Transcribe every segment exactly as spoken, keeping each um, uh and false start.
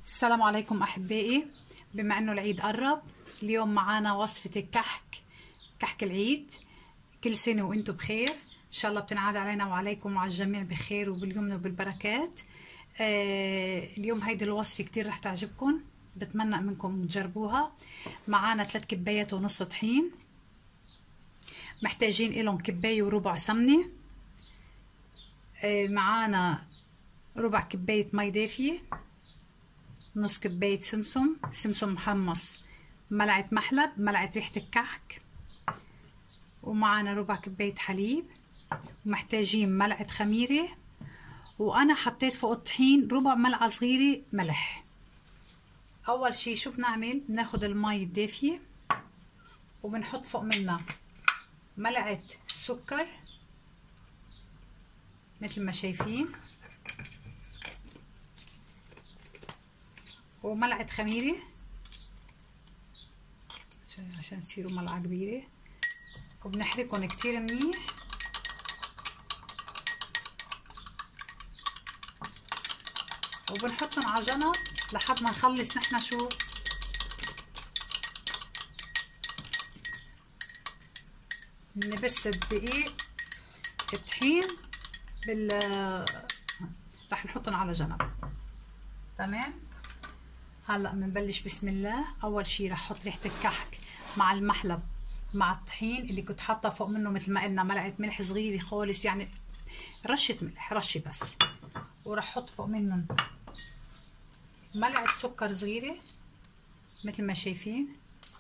السلام عليكم أحبائي. بما أنه العيد قرب، اليوم معانا وصفة الكحك، كحك العيد. كل سنة وأنتم بخير، إن شاء الله بتنعاد علينا وعليكم وعلى الجميع بخير وباليمن وبالبركات. آه اليوم هيدي الوصفة كتير رح تعجبكم، بتمنى منكم تجربوها. معانا ثلاث كبايات ونص طحين، محتاجين إلهم كباية وربع سمنة. آه معانا ربع كباية مي دافية، نص كباية سمسم سمسم محمص، ملعقة محلب، ملعقة ريحة الكحك، ومعنا ربع كباية حليب، ومحتاجين ملعقة خميرة، وأنا حطيت فوق الطحين ربع ملعقة صغيرة ملح. أول شي شو بنعمل؟ بناخد المي الدافية وبنحط فوق منها ملعقة سكر مثل ما شايفين، وملعقة خميرة عشان يصيروا ملعقة كبيرة، وبنحركهم كتير منيح وبنحطهم على جنب لحد ما نخلص نحن شو نبس الدقيق الطحين بال رح نحطهم على جنب. تمام. هلا بنبلش بسم الله. اول شي رح احط ريحه الكحك مع المحلب مع الطحين اللي كنت حاطه فوق منه مثل ما قلنا ملعقه ملح صغيره خالص، يعني رشه ملح، رشه بس. ورح احط فوق منهم ملعقه سكر صغيره مثل ما شايفين.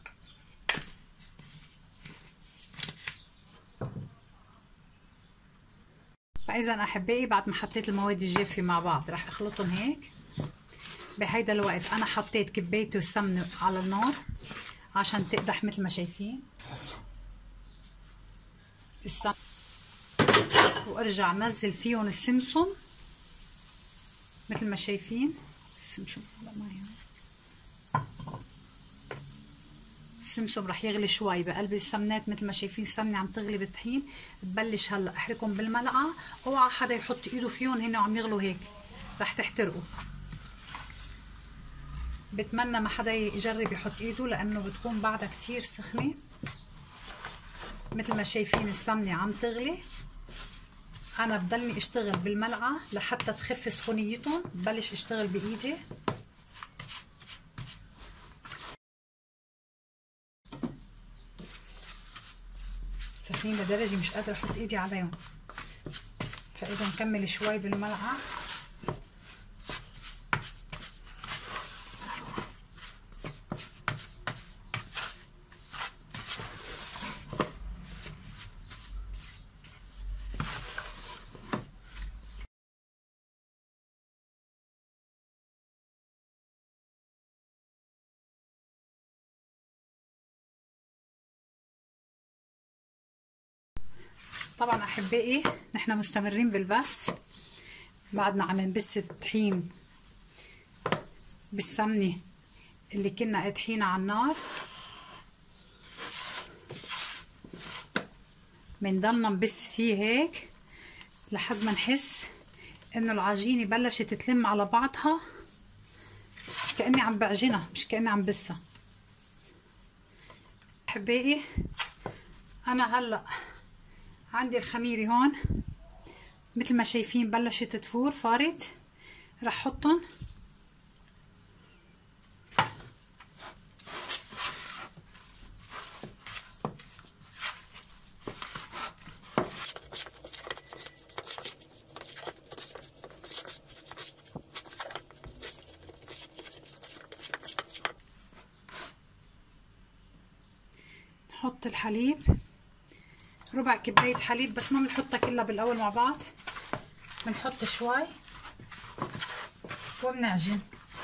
فاذا احبائي بعد ما حطيت المواد الجافه مع بعض رح اخلطهم هيك. بهيدا الوقت انا حطيت كباية السمنه على النار عشان تقدح مثل ما شايفين السمنه، وارجع نزل فيهم السمسم مثل ما شايفين. السمسم هلا معي، السمسم رح يغلي شوي بقلب السمنات مثل ما شايفين. السمنه عم تغلي بالطحين. ببلش هلا احركهم بالملعقه، اوعى حدا يحط ايده فيهم هن وعم يغلوا هيك، رح تحترقوا. بتمنى ما حدا يجرب يحط ايده لانه بتكون بعدها كتير سخنه. مثل ما شايفين السمنه عم تغلي، انا بضلني اشتغل بالملعقه لحتى تخف سخونيتهم. ببلش اشتغل بايدي سخنين لدرجه مش قادره احط ايدي عليهم، فاذا نكمل شوي بالملعقه. طبعا احبائي نحن مستمرين بالبث، بعدنا عم نبث الطحين بالسمنه اللي كنا قادحينها على النار. بنضلنا نبث فيه هيك لحد ما نحس انه العجينه بلشت تلم على بعضها، كاني عم بعجنها مش كاني عم بثها. احبائي انا هلا عندي الخميره هون مثل ما شايفين بلشت تفور فارت. رح احطهم نحط الحليب، ربع كباية حليب بس ما بنحطها كلها بالاول مع بعض، بنحط شوي وبنعجن.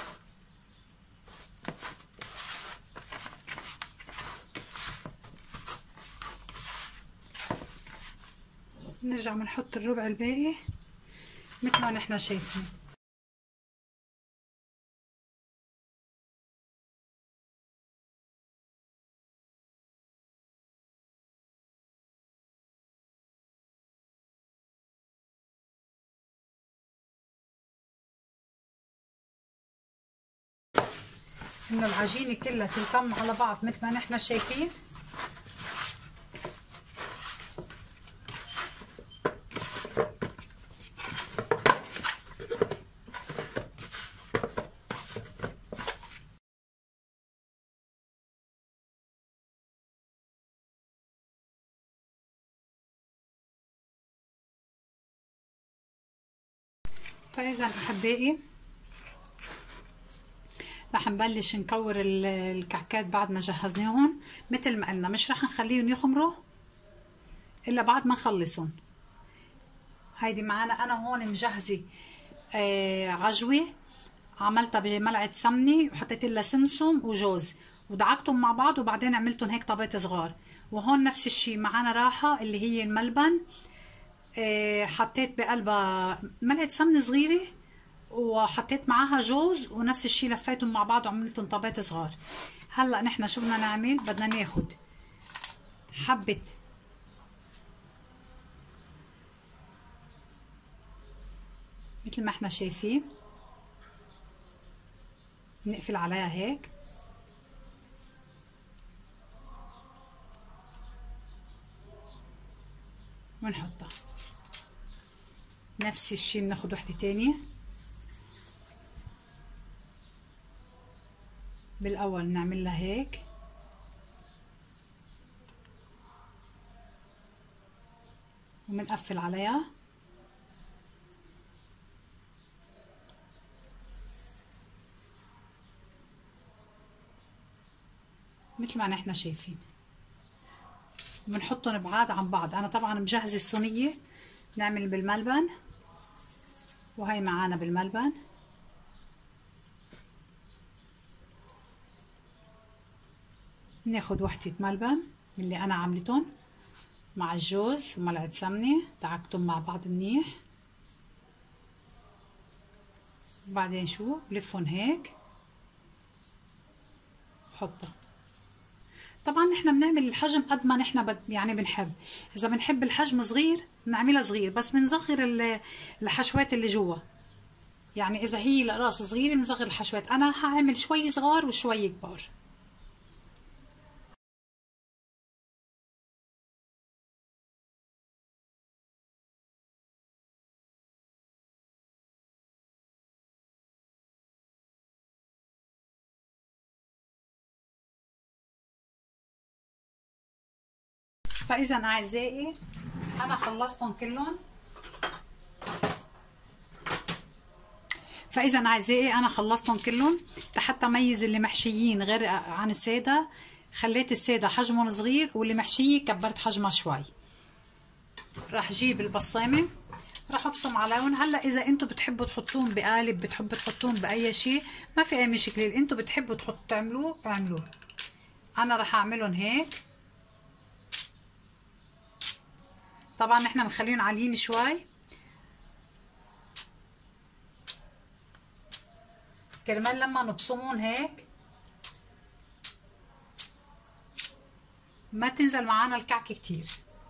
نرجع بنحط الربع الباقي مثل ما نحن شايفين. انه العجينه كلها تلتم على بعض مثل ما نحن شايفين. فاذا احبائي رح نبلش نكور الكعكات بعد ما جهزناهم. مثل ما قلنا مش رح نخليهم يخمروا الا بعد ما نخلصهم. هيدي معانا انا هون مجهزه آه عجوه، عملتها بملعقه سمنه وحطيت لها سمسم وجوز ودعكتهم مع بعض وبعدين عملتهم هيك طبقات صغار. وهون نفس الشيء معانا راحه اللي هي الملبن، آه حطيت بقلبها ملعقه سمنه صغيره وحطيت معاها جوز ونفس الشيء لفيتهم مع بعض وعملتهم طبقات صغار. هلا نحن شو بدنا نعمل؟ بدنا ناخد حبه مثل ما احنا شايفين، نقفل عليها هيك ونحطها. نفس الشيء بناخد وحده تانية. بالاول نعمل لها هيك وبنقفل عليها مثل ما نحن شايفين. بنحطهم بعاد عن بعض. انا طبعا مجهزه الصينيه نعمل بالملبن، وهي معانا بالملبن. ناخد وحدة ملبن اللي انا عملتهم مع الجوز وملعقة سمنة، دعكتهم مع بعض منيح. وبعدين شو بلفهم هيك حطها. طبعا نحن بنعمل الحجم قد ما نحن بد يعني بنحب. اذا بنحب الحجم صغير بنعملها صغير، بس بنصغر الحشوات اللي جوا. يعني اذا هي الاقراص صغيره بنصغر الحشوات. انا هعمل شوي صغار وشوي كبار. فاذا اعزائي انا خلصتهم كلهم. فاذا اعزائي انا خلصتهم كلهم حتى ميز اللي محشيين غير عن الساده. خليت الساده حجمهم صغير واللي محشيه كبرت حجمها شوي. راح جيب البصامه راح ابصم عليهم. هلا اذا انتم بتحبوا تحطوهم بقالب، بتحبوا تحطوهم باي شيء، ما في اي مشكله. اللي انتم بتحبوا تحطوا تعملوه اعملوه. انا راح اعملهم هيك. طبعا نحن مخليهم عاليين شوي كرمال لما نبصمون هيك ما تنزل معانا الكعكه كتير.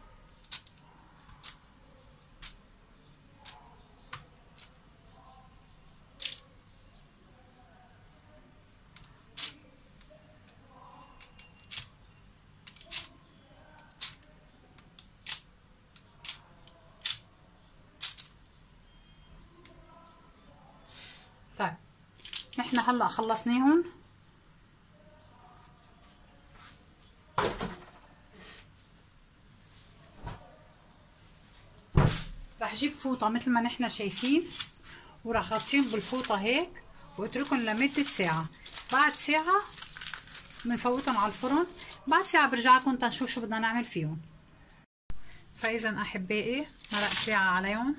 طيب نحن هلا خلصناهم. راح اجيب فوطه مثل ما نحن شايفين وراح اغطيهم بالفوطه هيك واتركهم لمده ساعه. بعد ساعه بنفوتهم على الفرن. بعد ساعه برجع لكم تنشوف شو بدنا نعمل فيهم. فاذا احبائي مرق ساعه عليهم.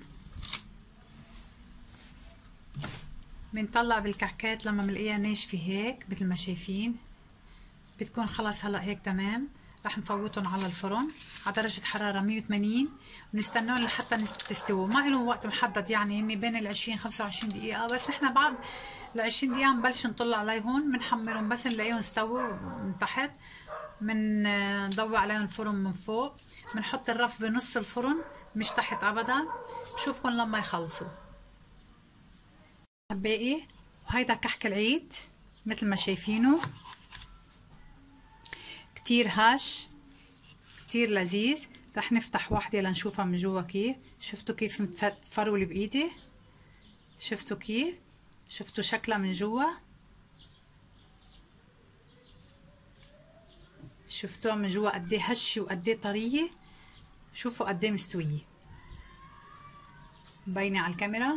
بنطلع بالكعكات لما بنلاقيها ناشفه هيك مثل ما شايفين بتكون خلص هلا هيك تمام. رح نفوتهم على الفرن على درجه حراره مية وثمانين ونستناهم لحتى تستووا. ما لهم وقت محدد، يعني هن بين ال عشرين خمسة وعشرين دقيقه. بس نحن بعد ال عشرين دقيقه بنبلش نطل عليهم بنحمرهم. بس نلاقيهم استووا من تحت بنضوي عليهم الفرن من فوق. بنحط الرف بنص الفرن مش تحت ابدا. بشوفكم لما يخلصوا. باقي وهيدا كحك العيد مثل ما شايفينه كتير هش كتير لذيذ. رح نفتح واحدة لنشوفها من جوا كيف. شفتوا كيف متفرولة بايدي؟ شفتوا كيف؟ شفتوا شكلها من جوا؟ شفتوها من جوا قديه هشة وقديه طرية؟ شوفوا قديه مستوية. مبينة على الكاميرا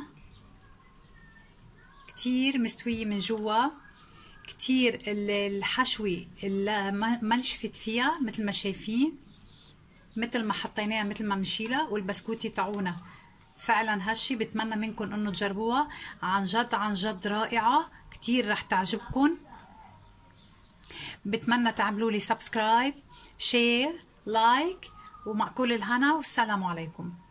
كتير مستوية من جوا، كتير الحشوة اللي ما نشفت فيها مثل ما شايفين، مثل ما حطيناها مثل ما بنشيلها. والبسكوتة تاعونا فعلا هشي. بتمنى منكم انه تجربوها، عن جد عن جد رائعة، كتير رح تعجبكم. بتمنى تعملوا لي سبسكرايب، شير، لايك، ومع كل الهنا والسلام عليكم.